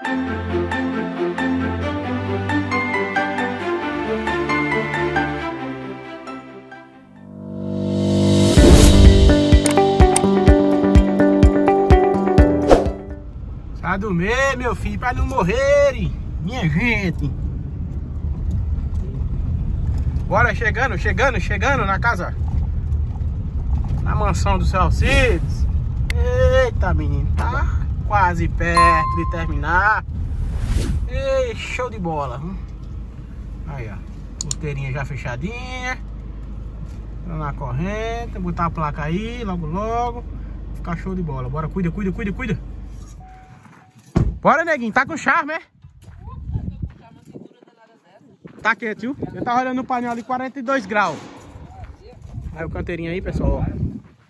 Pra dormir, meu filho, pra não morrerem, minha gente. Bora, chegando na casa, na mansão do seu Alcides. Eita, menino, tá quase perto de terminar. Ei, show de bola. Aí, ó, porteirinha já fechadinha, na corrente, botar a placa aí, logo, ficar show de bola. Bora, cuida. Bora, neguinho, tá com charme, é? Tá quieto, viu? Eu tava olhando no painel ali, 42 graus. Aí o canteirinho aí, pessoal, ó.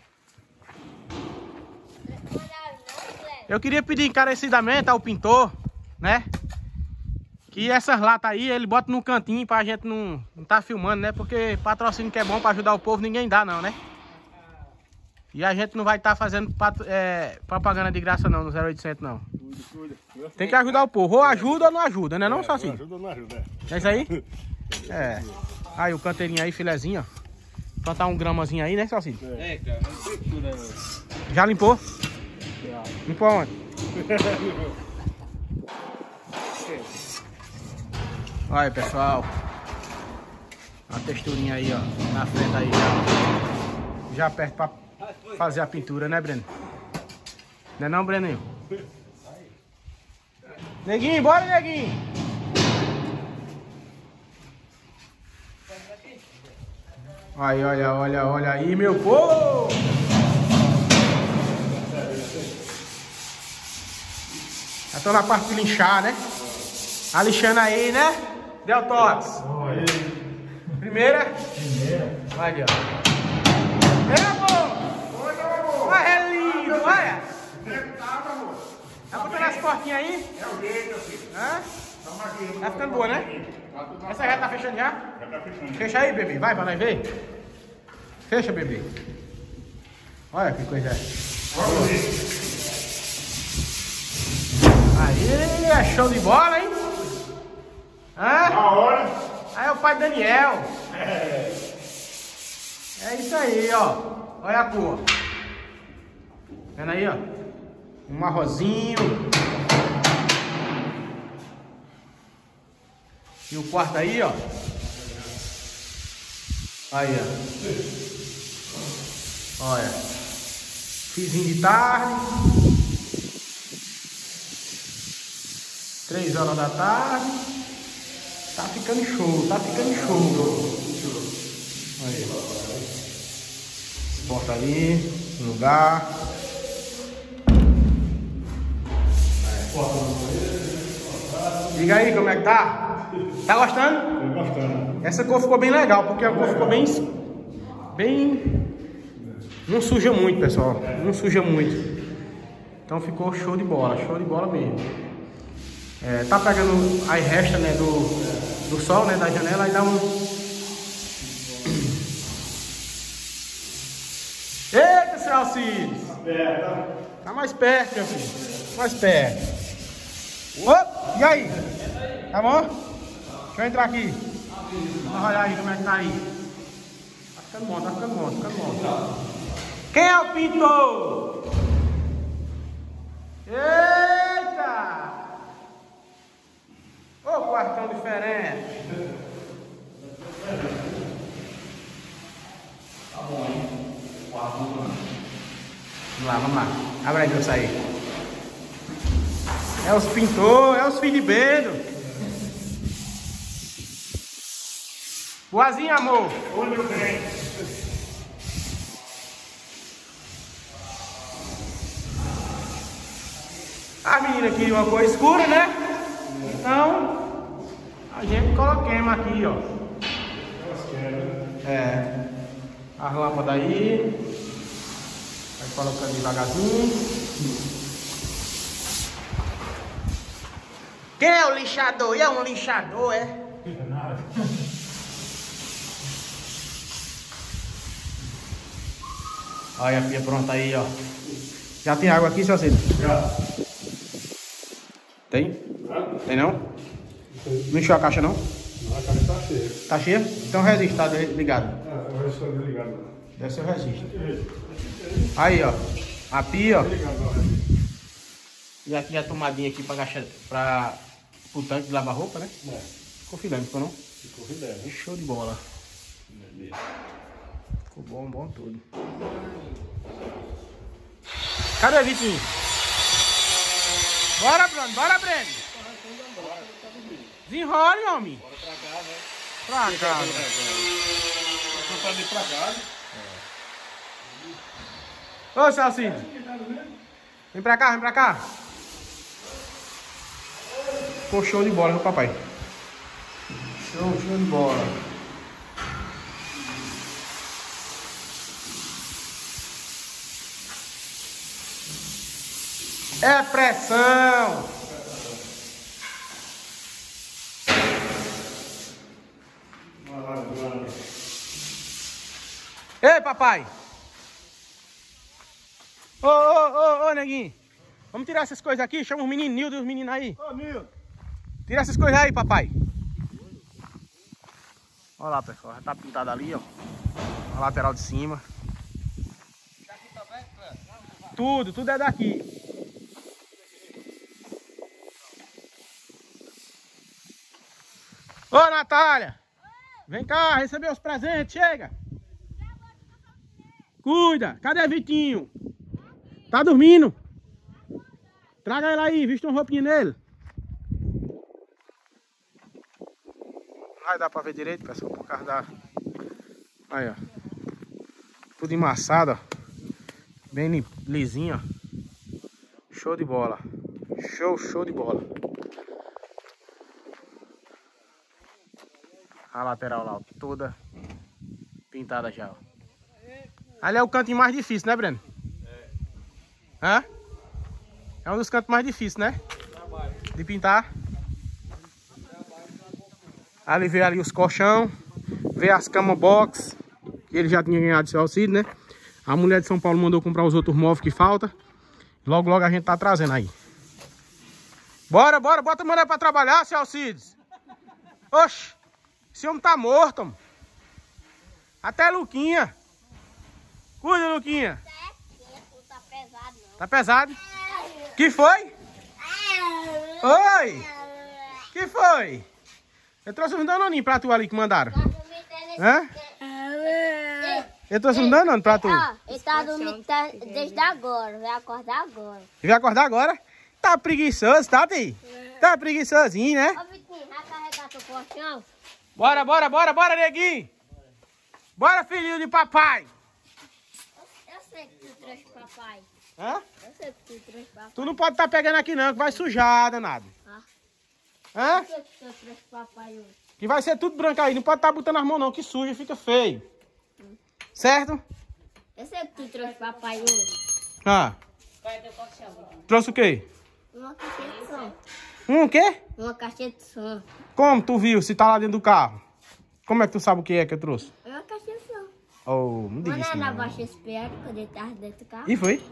Eu queria pedir encarecidamente ao pintor, né? Que essas latas aí, ele bota num cantinho pra gente não tá filmando, né? Porque patrocínio que é bom pra ajudar o povo, ninguém dá não, né? E a gente não vai estar fazendo propaganda de graça não, no 0800 não. Tem que ajudar o povo. Ou ajuda ou não ajuda, né? Não só assim. Ajuda ou não ajuda, É isso aí? É. Aí o canteirinho aí, filezinho, ó. Plantar um gramazinho aí, né, Salsinho? É, cara, não tem tudo, né? Já limpou? Já. Limpou onde? Olha aí, pessoal. Uma texturinha aí, ó. Na frente aí, ó. Já perto pra fazer a pintura, né, Breno? Não é não, Breninho? Neguinho, bora, neguinho! Aí, olha aí, meu povo! Já tô na parte de linchar, né? Tá lixando aí, né? Deu toques. Primeira? Olha, ó. Ei, amor! Olha, é lindo, olha! Tá botando as portinhas aí? É o jeito, meu filho. Hã? Tá ficando boa, né? Essa já tá fechando já? Já tá fechando. Fecha aí, bebê. Vai pra nós ver. Fecha, bebê. Olha que coisa. Aí, é show de bola, hein? Hã? Na hora. Aí é o pai Daniel. É isso aí, ó. Olha a cor. Vendo aí, ó. Um marrozinho. E o quarto aí, ó. Aí, ó. Olha. Fizinho de tarde. 3 horas da tarde. Tá ficando show, Aí. Porta ali, no lugar. Diga aí como é que tá? Tá gostando? Tô gostando. Essa cor ficou bem legal, porque a cor ficou bem... Não suja muito, pessoal. Não suja muito. Então ficou show de bola mesmo. É, tá pegando aí resta, né, do sol, né, da janela, aí dá um... Eita, seu Alcides! Tá mais perto, meu filho. Mais perto. Opa, e aí? Tá bom? Deixa eu entrar aqui. Vamos olhar aí como é que tá aí. Tá ficando bom. Quem é o pintor? Eita! Ô, quartão diferente. Tá bom, hein? Vamos lá. Abre aí pra eu sair. É os pintores, é os filhos de Bendo. Boazinha, amor. Oi, meu bem. A menina queria uma cor escura, né? Então, a gente coloquemos aqui, ó. É. As lâmpadas aí. Vai colocando devagarzinho. Quem é o lixador? É um lixador, é? Olha a pia pronta aí, ó. Já tem água aqui, seu Cid? Já. Tem? Tem não? Não encheu a caixa não? Não, a caixa tá cheia. Tá cheia? Então o resiste tá ligado. O resistor não é ligado não. Deve ser o resiste. Aí, ó. A pia, ó. E aqui a tomadinha aqui pro tanque de lavar roupa, né? Ficou filé, não ficou não? Ficou filé, né? Show de bola. Ficou bom tudo. Cadê o Vitinho? Bora, Bruno, bora, Breno. Desenrole, homem. Bora pra cá, né? Pra cá. Não pode ir pra casa. Ô, Celcinho. Vem pra cá, vem pra cá. Ficou show de bola, meu papai. Show de bola. É pressão. Ei, papai. Ô, neguinho. Vamos tirar essas coisas aqui. Chama os meninos, Nildo e os meninos aí. Ô, Nildo. Tira essas coisas aí, papai. Olha lá, pessoal. Já tá pintado ali, ó. A lateral de cima. Tudo é daqui. Ô, Natália. Vem cá, receber os presentes, chega. Cuida. Cadê Vitinho? Tá dormindo? Traga ele aí, viste uma roupinha nele. Vai dar pra ver direito, pessoal, por causa da... Aí, ó. Tudo embaçado, ó. Bem lisinho, ó. Show de bola. Show de bola. A lateral lá, ó, toda pintada já, ó. Ali é o canto mais difícil, né, Breno? Hã? É um dos cantos mais difíceis, né? De pintar. Ali veio ali os colchão, veio as camas box, que ele já tinha ganhado seu auxílio, né? A mulher de São Paulo mandou comprar os outros móveis que falta. Logo a gente tá trazendo aí. Bora, bota a mulher pra trabalhar, seu Alcides. Oxi, esse homem tá morto, mano. Até Luquinha. Cuida, Luquinha. Tá pesado, não. Tá pesado? Que foi? Oi! Que foi? Eu trouxe uns danoninhos pra tu ali que mandaram. Hã? Eu trouxe uns danoninhos pra tu. Ele tá dormindo desde agora, vai acordar agora. Vai acordar agora? Tá preguiçoso, tá, Ti? Tá preguiçosinho, né? Ô, Vitinho, vai carregar teu colchão? Bora, neguinho! Bora, filhinho de papai! Eu sei que tu trouxe papai. Hã? Eu sei que tu trouxe papai. Tu não pode estar pegando aqui não, que vai sujar, danado. Hã? Eu sei que tu trouxe papai hoje. Que vai ser tudo branco aí, não pode estar botando as mãos não, que suja, fica feio. Certo? Eu sei que tu trouxe papai hoje. Ah. Qual é teu colchão? Trouxe o quê? Uma caixinha de som. O quê? Uma caixinha de som. Como tu viu, se tá lá dentro do carro? Como é que tu sabe o que é que eu trouxe? Uma caixinha de som. Oh, não diga isso Quando ela não. baixa esse pé, quando ele tava dentro do carro. E foi?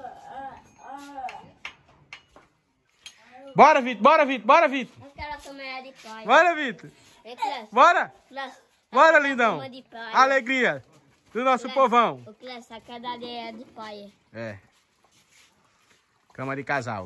Bora, Vitor. Eu quero comer de pai. Bora, Vitor. Vem, Clécio. Bora. Clécio. Bora, Essa lindão. cama de pai. Alegria do nosso povão. O Clécio, a cada ali é de pai. É. Cama de casal.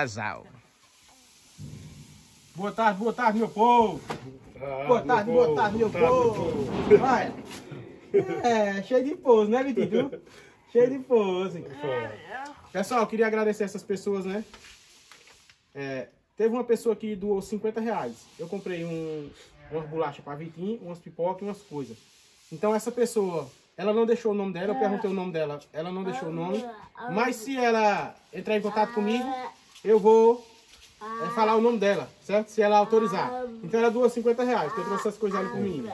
Boa tarde, meu povo. Boa tarde, meu povo. Vai. É, cheio de pose, né, Vitinho? Cheio de pose. Pessoal, eu queria agradecer essas pessoas, né? Teve uma pessoa que doou 50 reais. Eu comprei umas bolachas para Vitinho, umas pipocas e umas coisas. Então essa pessoa, ela não deixou o nome dela, eu perguntei o nome dela, ela não deixou o nome. Mas se ela entrar em contato comigo, eu vou falar o nome dela, certo? Se ela autorizar. Então ela doou 50 reais, porque eu trouxe essas coisas ali pro menino.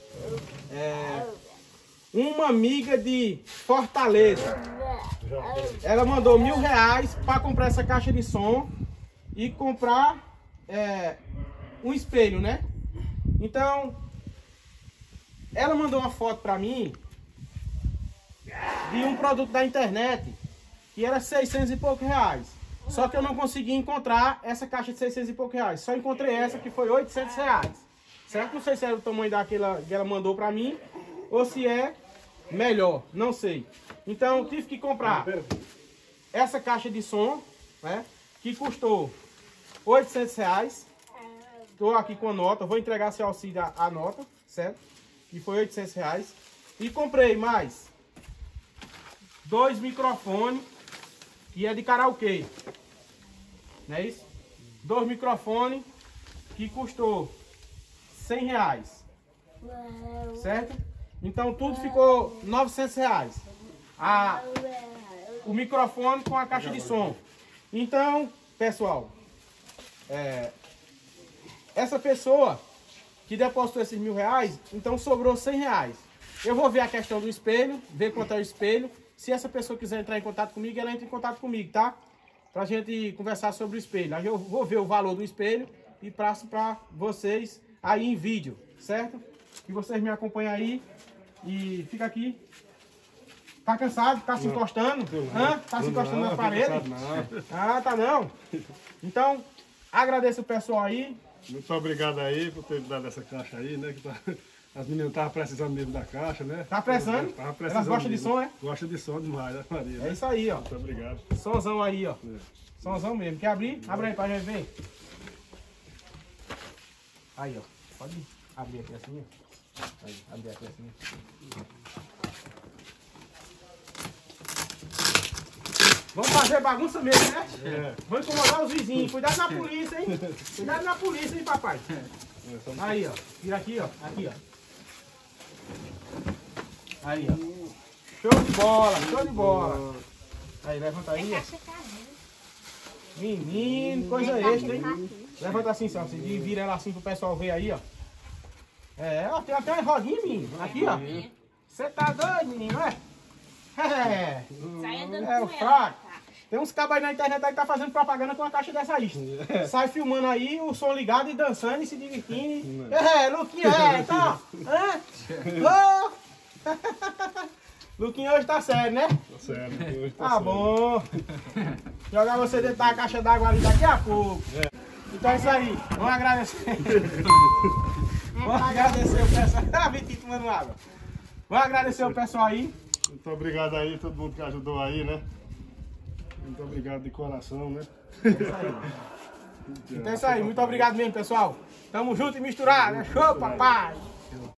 Uma amiga de Fortaleza, ela mandou 1.000 reais para comprar essa caixa de som e comprar um espelho, né? Então, ela mandou uma foto para mim de um produto da internet que era 600 e poucos reais. Só que eu não consegui encontrar essa caixa de 600 e poucos reais. Só encontrei essa que foi 800 reais. Certo? Não sei se é o tamanho daquela que ela mandou pra mim ou se é melhor. Não sei. Então tive que comprar essa caixa de som, né? Que custou 800 reais. Estou aqui com a nota. Vou entregar seu auxílio a nota, certo? Que foi 800 reais. E comprei mais 2 microfones. Que é de karaokê. Não é isso? 2 microfones que custou 100 reais. Certo? Então tudo ficou 900 reais. O microfone com a caixa de som. Então, pessoal, essa pessoa que depositou esses 1.000 reais, então sobrou 100 reais. Eu vou ver a questão do espelho, ver quanto é o espelho. Se essa pessoa quiser entrar em contato comigo, ela entra em contato comigo, tá? Pra gente conversar sobre o espelho. Aí eu vou ver o valor do espelho e passo pra vocês aí em vídeo, certo? E vocês me acompanham aí e fica aqui. Tá cansado? Tá se encostando? Hã? Tá se encostando na parede? Ah, tá não. Então, agradeço o pessoal aí. Muito obrigado aí por ter dado essa caixa aí, né? Que as meninas estavam precisando mesmo da caixa, né? Tá precisando? Tava precisando. Elas gostam de mesmo. som, é? Gosta de som demais, né, Maria? É Né? isso aí, ó. Muito obrigado. Somzão aí, ó. Somzão mesmo. Quer abrir? Abre aí pra gente ver. Aí, ó. Pode abrir aqui assim, ó. Aí, abrir aqui assim. Vamos fazer bagunça mesmo, né? Vamos incomodar os vizinhos. Cuidado na polícia, hein? Cuidado na polícia, hein, papai? Aí, ó. Vira aqui, ó. Aqui, ó. Aí, ó. Show de bola, show de bola. Aí, levanta aí, ó. Menino, coisa extra, hein? Levanta assim, Celso. E vira ela assim pro pessoal ver aí, ó. É, ó, tem até uma rodinha, menino. Aqui, ó. Você tá doido, menino, é? É o fraco. Tem uns cabos aí na internet aí que tá fazendo propaganda com uma caixa dessa aí. Sai filmando aí, o som ligado e dançando e se divertindo. Luquinha, então. Luquinha hoje tá sério, né? Tá sério. Hoje Tá bom. Jogar você dentro da caixa d'água ali daqui a pouco. Então é isso aí. Vamos agradecer. Vamos agradecer o pessoal. Ah, Vitinho tomando água. Vamos agradecer o pessoal aí. Muito obrigado aí, todo mundo que ajudou aí, né? Muito obrigado de coração, né? Então é isso aí. Muito obrigado mesmo, pessoal. Tamo junto e misturado. É show, papai.